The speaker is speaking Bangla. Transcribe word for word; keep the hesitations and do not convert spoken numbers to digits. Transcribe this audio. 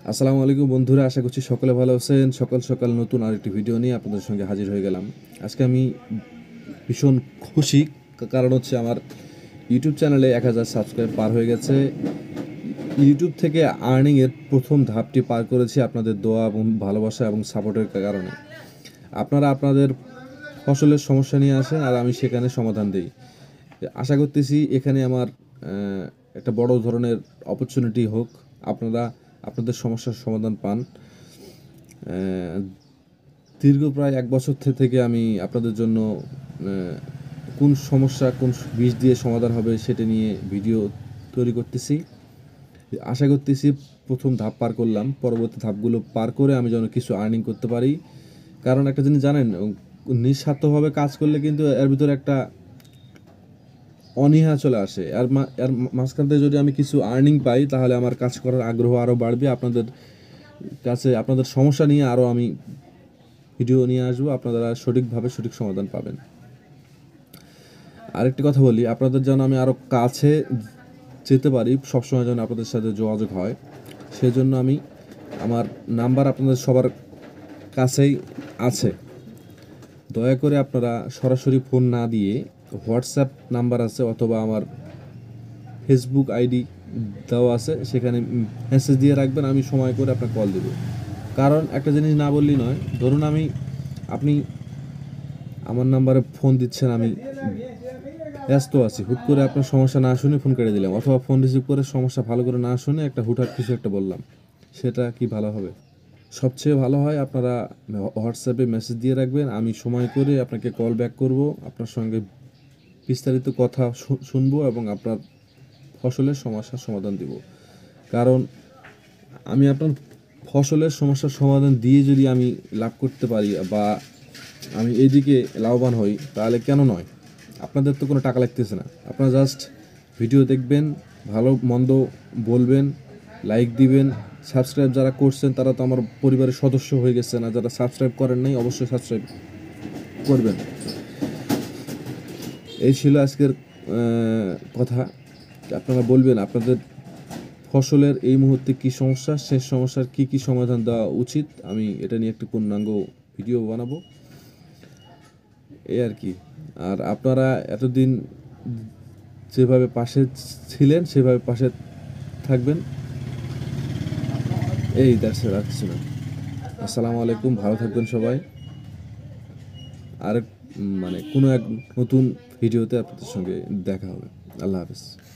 আসসালামু আলাইকুম বন্ধুরা, আশা করছি সকলে ভালো আছেন। সকাল সকাল নতুন আরেকটি ভিডিও নিয়ে আপনাদের সঙ্গে হাজির হয়ে গেলাম। আজকে আমি ভীষণ খুশি, কারণ হচ্ছে আমার ইউটিউব চ্যানেলে এক হাজার সাবস্ক্রাইব পার হয়ে গেছে। ইউটিউব থেকে আর্নিংয়ের প্রথম ধাপটি পার করেছি আপনাদের দোয়া এবং ভালোবাসা এবং সাপোর্টের কারণে। আপনারা আপনাদের ফসলের সমস্যা নিয়ে আসেন আর আমি সেখানে সমাধান দিই। আশা করতেছি এখানে আমার একটা বড় ধরনের অপরচুনিটি হোক, আপনারা আপনাদের সমস্যার সমাধান পান। দীর্ঘ প্রায় এক বছর থেকে আমি আপনাদের জন্য কোন সমস্যা কোন বীজ দিয়ে সমাধান হবে সেটা নিয়ে ভিডিও তৈরি করতেছি। আশা করতেছি প্রথম ধাপ পার করলাম, পরবর্তী ধাপগুলো পার করে আমি যেন কিছু আর্নিং করতে পারি। কারণ একটা জিনিস জানেন, নিঃস্বার্থভাবে কাজ করলে কিন্তু এর ভিতরে একটা অনীহা চলে আসে। আর এর মাঝখান থেকে যদি আমি কিছু আর্নিং পাই তাহলে আমার কাজ করার আগ্রহ আরও বাড়বে। আপনাদের কাছে আপনাদের সমস্যা নিয়ে আরও আমি ভিডিও নিয়ে আসবো, আপনারা সঠিকভাবে সঠিক সমাধান পাবেন। আরেকটি কথা বলি, আপনাদের যেন আমি আরও কাছে যেতে পারি, সবসময় যেন আপনাদের সাথে যোগাযোগ হয়, সেজন্য আমি আমার নাম্বার আপনাদের সবার কাছেই আছে। দয়া করে আপনারা সরাসরি ফোন না দিয়ে হোয়াটসঅ্যাপ নাম্বার আছে অথবা আমার ফেসবুক আইডি দেওয়া আছে, সেখানে মেসেজ দিয়ে রাখবেন, আমি সময় করে আপনাকে কল দেব। কারণ একটা জিনিস না বললেই নয়, ধরুন আমি আপনি আমার নাম্বারে ফোন দিচ্ছেন, আমি ব্যস্ত আছি, হুট করে আপনার সমস্যা না শুনে ফোন কেটে দিলাম, অথবা ফোন রিসিভ করে সমস্যা ভালো করে না শুনে একটা হুটহাট কিছু একটা বললাম, সেটা কি ভালো হবে? সবচেয়ে ভালো হয় আপনারা হোয়াটসঅ্যাপে মেসেজ দিয়ে রাখবেন, আমি সময় করে আপনাকে কল ব্যাক করব, আপনার সঙ্গে বিস্তারিত কথা শুনবো এবং আপনার ফসলের সমস্যার সমাধান দিব। কারণ আমি আপনার ফসলের সমস্যার সমাধান দিয়ে যদি আমি লাভ করতে পারি বা আমি এইদিকে লাভবান হই, তাহলে কেন নয়? আপনাদের তো কোনো টাকা লাগতেছে না, আপনারা জাস্ট ভিডিও দেখবেন, ভালো মন্দ বলবেন, লাইক দিবেন। সাবস্ক্রাইব যারা করছেন তারা তো আমার পরিবারের সদস্য হয়ে গেছে, না যারা সাবস্ক্রাইব করেন নাই অবশ্যই সাবস্ক্রাইব করবেন। এই ছিল আজকের কথা। আপনারা বলবেন আপনাদের ফসলের এই মুহূর্তে কী সমস্যা, সেই সমস্যার কী কী সমাধান দেওয়া উচিত, আমি এটা নিয়ে একটি পূর্ণাঙ্গ ভিডিও বানাবো, এই আর কি। আর আপনারা এতদিন যেভাবে পাশে ছিলেন সেভাবে পাশে থাকবেন, এই দ্যাটস ইট, আর কিছু না। আসসালামু আলাইকুম, ভালো থাকবেন সবাই। আর মানে কোনো এক নতুন ভিডিওতে আপনাদের সঙ্গে দেখা হবে। আল্লাহ হাফেজ।